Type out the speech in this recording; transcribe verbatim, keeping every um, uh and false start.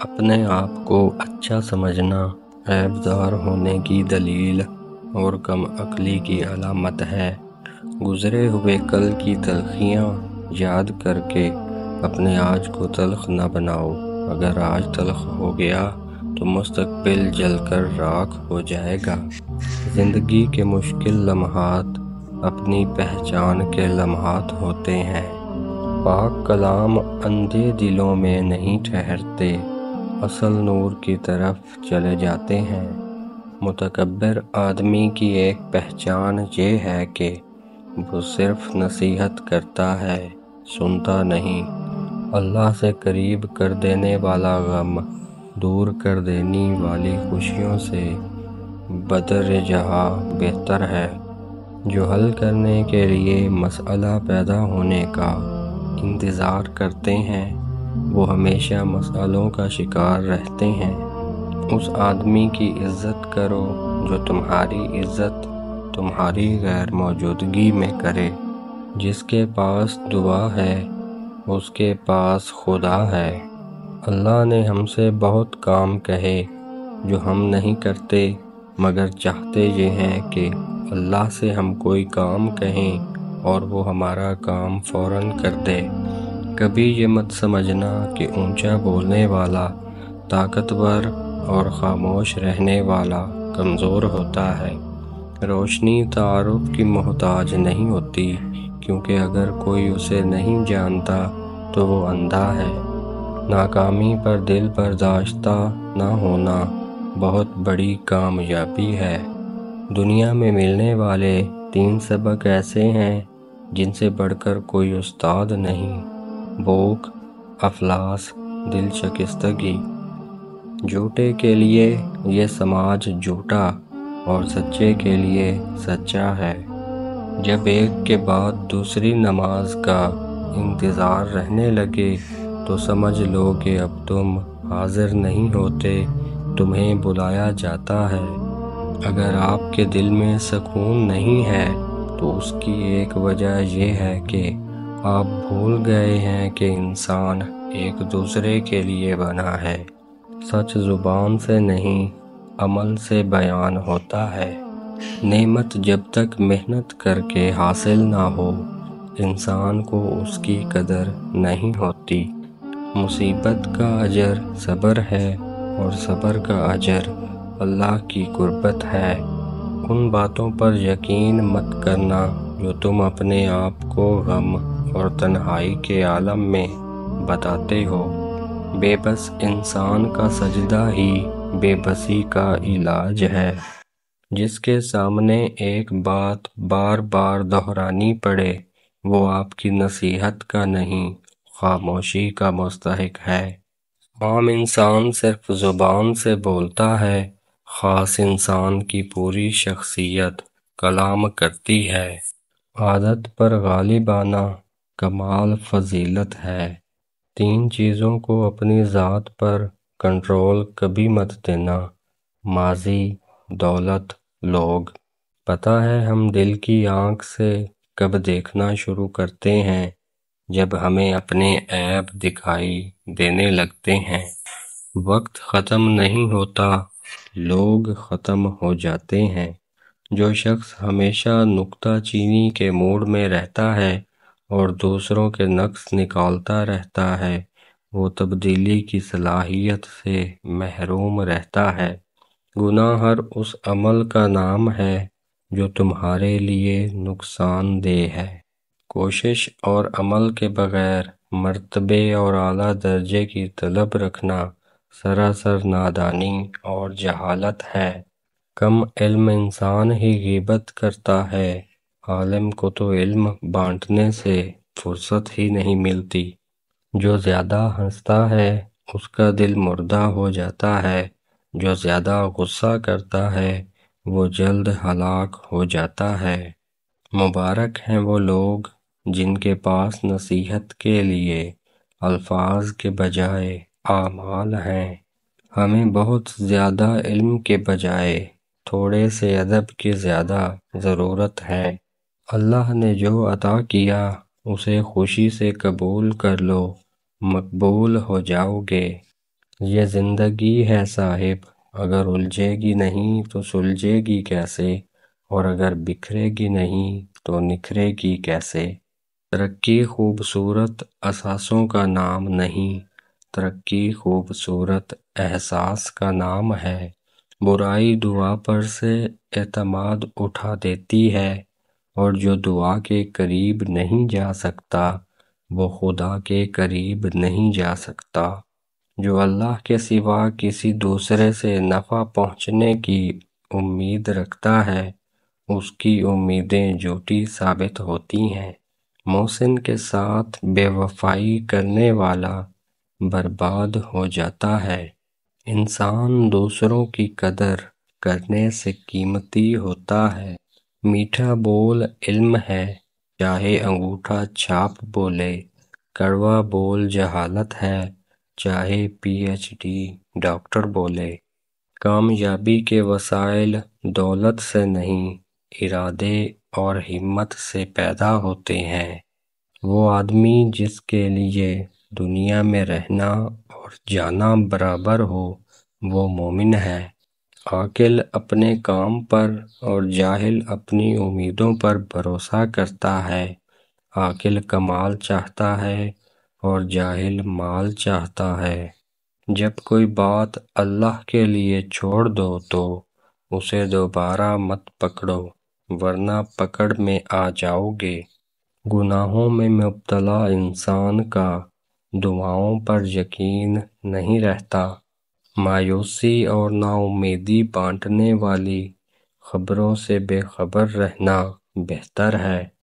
اپنے آپ کو اچھا سمجھنا عیب دار ہونے کی دلیل اور کم عقلی کی علامت ہے۔ گزرے ہوئے کل کی تلخیاں یاد کر کے اپنے آج کو تلخ نہ بناؤ۔ اگر آج تلخ ہو گیا تو مستقبل جل کر راکھ ہو جائے گا۔ زندگی کے مشکل لمحات اپنی پہچان کے لمحات ہوتے ہیں۔ پاک کلام اندھے دلوں میں نہیں ٹھہرتے، اصل نور کی طرف چلے جاتے ہیں۔ متکبر آدمی کی ایک پہچان یہ ہے کہ وہ صرف نصیحت کرتا ہے، سنتا نہیں۔ اللہ سے قریب کر دینے والا غم دور کر دینے والی خوشیوں سے بدر جہاں بہتر ہے۔ جو حل کرنے کے لیے مسئلہ پیدا ہونے کا انتظار کرتے ہیں وہ ہمیشہ مسئلوں کا شکار رہتے ہیں۔ اس آدمی کی عزت کرو جو تمہاری عزت تمہاری غیر موجودگی میں کرے۔ جس کے پاس دعا ہے اس کے پاس خدا ہے۔ اللہ نے ہم سے بہت کام کہے جو ہم نہیں کرتے، مگر چاہتے یہ ہیں کہ اللہ سے ہم کوئی کام کہیں اور وہ ہمارا کام فوراً کر دے۔ کبھی یہ مت سمجھنا کہ اونچا بولنے والا طاقتور اور خاموش رہنے والا کمزور ہوتا ہے۔ روشنی تعارف کی محتاج نہیں ہوتی، کیونکہ اگر کوئی اسے نہیں جانتا تو وہ اندھا ہے۔ ناکامی پر دل برداشتہ نہ ہونا بہت بڑی کامیابی ہے۔ دنیا میں ملنے والے تین سبق ایسے ہیں جن سے بڑھ کر کوئی استاد نہیں: بھوک، افلاس، دل شکستگی۔ جھوٹے کے لیے یہ سماج جھوٹا اور سچے کے لیے سچا ہے۔ جب ایک کے بعد دوسری نماز کا انتظار رہنے لگے تو سمجھ لو کہ اب تم حاضر نہیں ہوتے، تمہیں بلایا جاتا ہے۔ اگر آپ کے دل میں سکون نہیں ہے تو اس کی ایک وجہ یہ ہے کہ آپ بھول گئے ہیں کہ انسان ایک دوسرے کے لیے بنا ہے۔ سچ زبان سے نہیں، عمل سے بیان ہوتا ہے۔ نعمت جب تک محنت کر کے حاصل نہ ہو، انسان کو اس کی قدر نہیں ہوتی۔ مصیبت کا اجر صبر ہے اور صبر کا اجر اللہ کی قربت ہے۔ ان باتوں پر یقین مت کرنا جو تم اپنے آپ کو غم اور تنہائی کے عالم میں بتاتے ہو۔ بے بس انسان کا سجدہ ہی بے بسی کا علاج ہے۔ جس کے سامنے ایک بات بار بار دہرانی پڑے وہ آپ کی نصیحت کا نہیں، خاموشی کا مستحق ہے۔ عام انسان صرف زبان سے بولتا ہے، خاص انسان کی پوری شخصیت کلام کرتی ہے۔ عادت پر غالب آنا کمال فضیلت ہے۔ تین چیزوں کو اپنی ذات پر کنٹرول کبھی مت دینا: ماضی، دولت، لوگ۔ پتہ ہے ہم دل کی آنکھ سے کب دیکھنا شروع کرتے ہیں؟ جب ہمیں اپنے عیب دکھائی دینے لگتے ہیں۔ وقت ختم نہیں ہوتا، لوگ ختم ہو جاتے ہیں۔ جو شخص ہمیشہ نکتہ چینی کے موڈ میں رہتا ہے اور دوسروں کے نقص نکالتا رہتا ہے وہ تبدیلی کی صلاحیت سے محروم رہتا ہے۔ گناہ ہر اس عمل کا نام ہے جو تمہارے لیے نقصان دہ ہے۔ کوشش اور عمل کے بغیر مرتبے اور اعلیٰ درجے کی طلب رکھنا سراسر نادانی اور جہالت ہے۔ کم علم انسان ہی غیبت کرتا ہے، عالم کو تو علم بانٹنے سے فرصت ہی نہیں ملتی۔ جو زیادہ ہنستا ہے اس کا دل مردہ ہو جاتا ہے، جو زیادہ غصہ کرتا ہے وہ جلد ہلاک ہو جاتا ہے۔ مبارک ہیں وہ لوگ جن کے پاس نصیحت کے لیے الفاظ کے بجائے اعمال ہیں۔ ہمیں بہت زیادہ علم کے بجائے تھوڑے سے ادب کی زیادہ ضرورت ہے۔ اللہ نے جو عطا کیا اسے خوشی سے قبول کر لو، مقبول ہو جاؤ گے۔ یہ زندگی ہے صاحب، اگر الجھے گی نہیں تو سلجھے گی کیسے، اور اگر بکھرے گی نہیں تو نکھرے گی کیسے۔ ترقی خوبصورت اثاثوں کا نام نہیں، ترقی خوبصورت احساس کا نام ہے۔ برائی دعا پر سے اعتماد اٹھا دیتی ہے، اور جو دعا کے قریب نہیں جا سکتا وہ خدا کے قریب نہیں جا سکتا۔ جو اللہ کے سوا کسی دوسرے سے نفع پہنچنے کی امید رکھتا ہے، اس کی امیدیں جھوٹی ثابت ہوتی ہیں۔ محسن کے ساتھ بے وفائی کرنے والا برباد ہو جاتا ہے۔ انسان دوسروں کی قدر کرنے سے قیمتی ہوتا ہے۔ میٹھا بول علم ہے، چاہے انگوٹھا چھاپ بولے۔ کڑوا بول جہالت ہے، چاہے پی ایچ ڈی ڈاکٹر بولے۔ کامیابی کے وسائل دولت سے نہیں، ارادے اور ہمت سے پیدا ہوتے ہیں۔ وہ آدمی جس کے لیے دنیا میں رہنا اور جانا برابر ہو، وہ مومن ہے۔ عاقل اپنے کام پر اور جاہل اپنی امیدوں پر بھروسہ کرتا ہے۔ عاقل کمال چاہتا ہے اور جاہل مال چاہتا ہے۔ جب کوئی بات اللہ کے لیے چھوڑ دو تو اسے دوبارہ مت پکڑو، ورنہ پکڑ میں آ جاؤ گے۔ گناہوں میں مبتلا انسان کا دعاؤں پر یقین نہیں رہتا۔ مایوسی اور نا امیدی بانٹنے والی خبروں سے بے خبر رہنا بہتر ہے۔